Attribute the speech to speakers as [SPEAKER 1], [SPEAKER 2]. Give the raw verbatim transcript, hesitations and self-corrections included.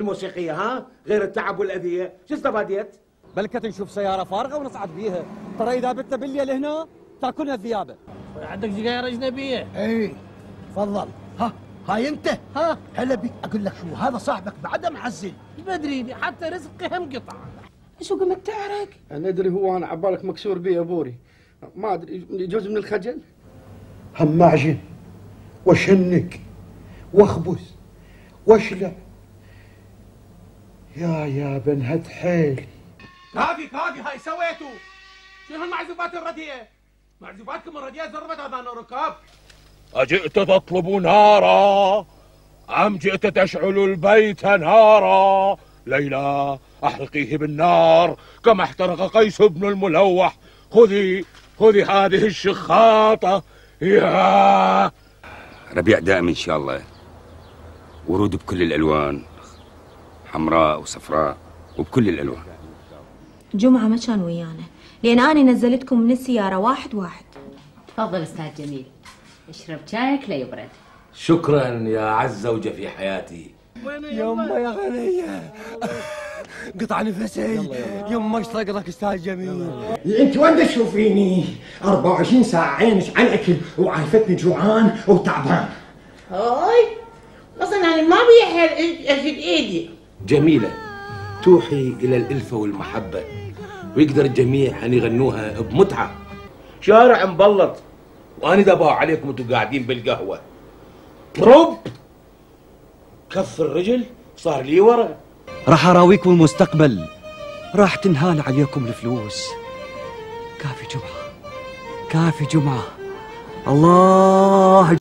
[SPEAKER 1] الموسيقية ها؟ غير التعب والأذية، شو استفاديت؟
[SPEAKER 2] بلكة نشوف سيارة فارغة ونصعد بيها، ترى إذا بتنا بالليل هنا تاكلنا الذيابة.
[SPEAKER 3] عندك سجاير أجنبية؟
[SPEAKER 4] اي تفضل. ها هاي انت؟
[SPEAKER 3] ها
[SPEAKER 4] هلا بيك اقول لك شو، هذا صاحبك بعده معزل.
[SPEAKER 3] بدري حتى رزقي هم قطع.
[SPEAKER 5] شو قمت تعرق؟
[SPEAKER 6] انا ادري هو انا عبالك مكسور بي يا بوري، ما ادري يجوز من الخجل.
[SPEAKER 7] هم معجن وشنك واخبز واشلع يا يا بنهد حيلي.
[SPEAKER 1] كافي كافي هاي سويتوا؟ شنو هالمعزوفات الرديئة؟ معزوفاتكم الرديئة زربت اذان الركاب.
[SPEAKER 8] أجئت تطلب نارا أم جئت تشعل البيت نارا؟ ليلى أحرقيه بالنار كما احترق قيس بن الملوح. خذي خذي هذه الشخاطة يا
[SPEAKER 9] ربيع دائم إن شاء الله، ورود بكل الألوان، حمراء وصفراء وبكل الألوان.
[SPEAKER 10] جمعة ما كان ويانا لأن أنا نزلتكم من السيارة واحد واحد.
[SPEAKER 11] تفضل أستاذ جميل، اشرب شايك لا يبرد.
[SPEAKER 12] شكرا يا عز زوجة في حياتي.
[SPEAKER 2] يما يا غنية قطع نفسي، يما اشتاق لك استاذ جميل.
[SPEAKER 13] انت وين تشوفيني؟ أربعة وعشرين ساعة عينك عن اكل وعايفتني جوعان وتعبان.
[SPEAKER 5] هاي اصلا انا ما بيحل اشد ايدي.
[SPEAKER 12] جميلة توحي إلى الألفة والمحبة، ويقدر الجميع أن يغنوها بمتعة. شارع مبلط وأنا دباع عليكم وانتوا قاعدين بالقهوة. رب كف الرجل صار لي ورا.
[SPEAKER 2] راح اراويكم المستقبل، راح تنهال عليكم الفلوس. كافي جمعة كافي جمعة. الله